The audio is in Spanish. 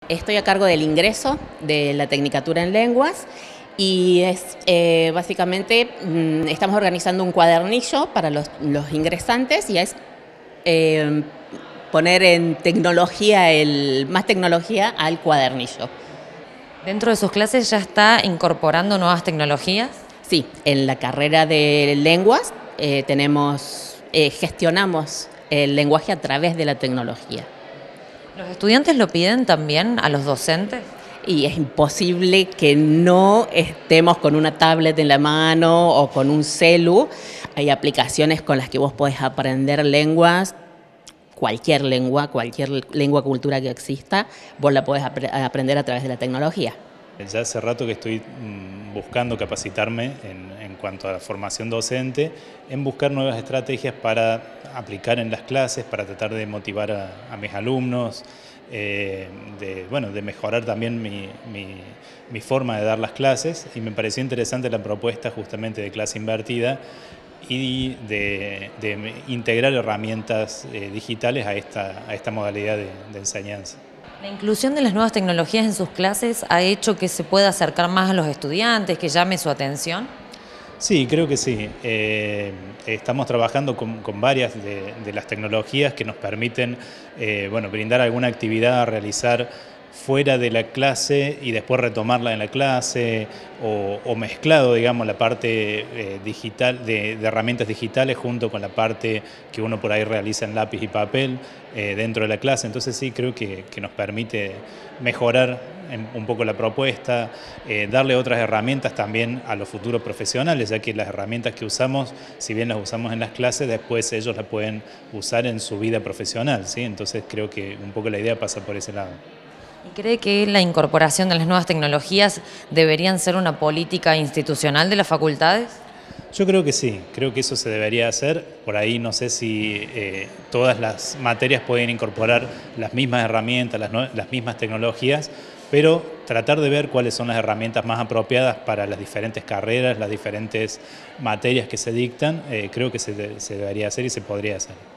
Estoy a cargo del ingreso de la Tecnicatura en Lenguas y básicamente estamos organizando un cuadernillo para los ingresantes y es poner en tecnología, más tecnología al cuadernillo. ¿Dentro de sus clases ya está incorporando nuevas tecnologías? Sí, en la carrera de lenguas gestionamos el lenguaje a través de la tecnología. ¿Los estudiantes lo piden también a los docentes? Y es imposible que no estemos con una tablet en la mano o con un celu. Hay aplicaciones con las que vos podés aprender lenguas, cualquier lengua, cultura que exista, vos la podés aprender a través de la tecnología. Ya hace rato que estoy buscando capacitarme en cuanto a la formación docente, en buscar nuevas estrategias para aplicar en las clases, para tratar de motivar a mis alumnos, de mejorar también mi forma de dar las clases, y me pareció interesante la propuesta justamente de clase invertida y de integrar herramientas digitales a esta modalidad de enseñanza. ¿La inclusión de las nuevas tecnologías en sus clases ha hecho que se pueda acercar más a los estudiantes, que llame su atención? Sí, creo que sí. Estamos trabajando con varias de las tecnologías que nos permiten brindar alguna actividad a realizar fuera de la clase y después retomarla en la clase, o mezclado, digamos, la parte digital de herramientas digitales junto con la parte que uno por ahí realiza en lápiz y papel dentro de la clase. Entonces sí, creo que nos permite mejorar un poco la propuesta, darle otras herramientas también a los futuros profesionales, ya que las herramientas que usamos, si bien las usamos en las clases, después ellos las pueden usar en su vida profesional, ¿sí? Entonces creo que un poco la idea pasa por ese lado. ¿Y cree que la incorporación de las nuevas tecnologías deberían ser una política institucional de las facultades? Yo creo que sí, creo que eso se debería hacer. Por ahí no sé si todas las materias pueden incorporar las mismas herramientas, las mismas tecnologías, pero tratar de ver cuáles son las herramientas más apropiadas para las diferentes carreras, las diferentes materias que se dictan, creo que se debería hacer y se podría hacer.